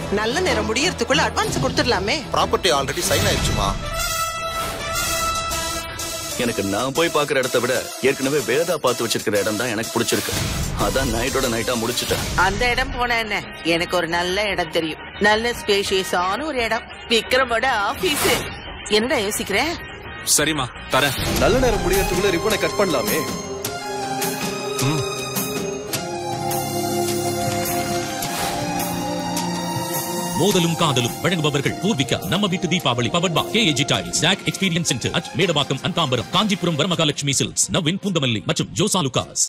நல்ல நேரம் முடியறதுக்குள்ள அட்வான்ஸ் கொடுத்துடலாமே. ப்ராப்பர்ட்டி ஆல்ரெடி சைன் ஆயிடுச்சுமா. எனக்கு நான் போய் பாக்குற இடத்தை விட ஏற்கனவே வேதா பார்த்து வச்சிருக்கிற இடம் தான் எனக்கு பிடிச்சிருக்கு. அதான் நைட்டோட நைட்டா முடிச்சுட்டேன். அந்த இடம் போன என்ன, எனக்கு ஒரு நல்ல இடம் தெரியும். நல்ல ஸ்பேஷியஸான ஒரு இடம். விக்ரமோட ஆபீஸ். என்னடா யோசிக்கிற? சரிமா தரேன். நல்ல நேரம் முடியறதுக்குள்ள ரிப்பனை கட் பண்ணலாமே. மோதலும் காதலும் வழங்குபவர்கள் பூர்விகா, நம்ம வீட்டு Deepavali, powered by KAG tiles, ஜாக் experience centre at Medavakkam and Tambaram, Kanchipuram Varamahalakshmi silks, Naveen Poonamallee மற்றும் ஜோசா லுகாஸ்.